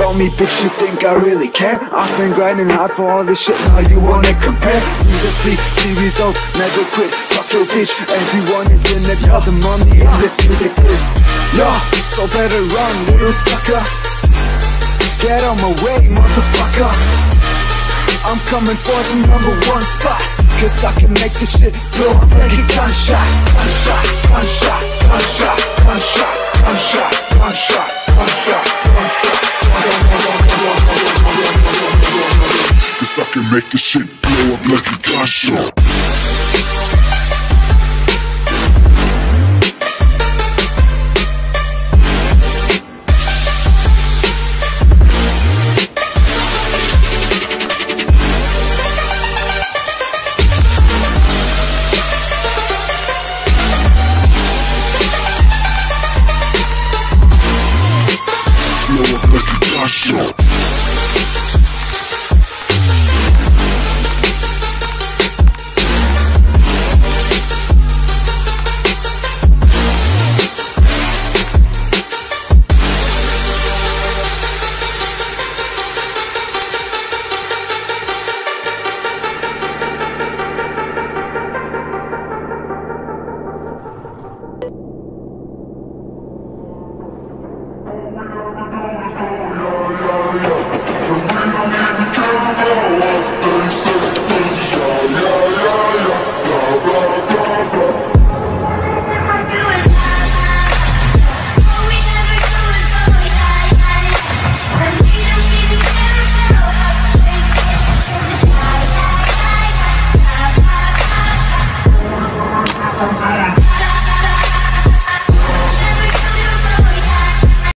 on me, bitch, you think I really care? I've been grinding hard for all this shit, now you wanna compare? Musically, see results, never quit, fuck your bitch. Everyone is in it for the money, and this music is yo, so better run, little sucker. Get on my way, motherfucker. I'm coming for the #1 spot, cause I can make this shit blow up like a gunshot. Gunshot, gunshot, gunshot, gunshot, gunshot, gunshot, gunshot, gunshot. Cause I can make this shit blow up like a gunshot. Sure. Bye.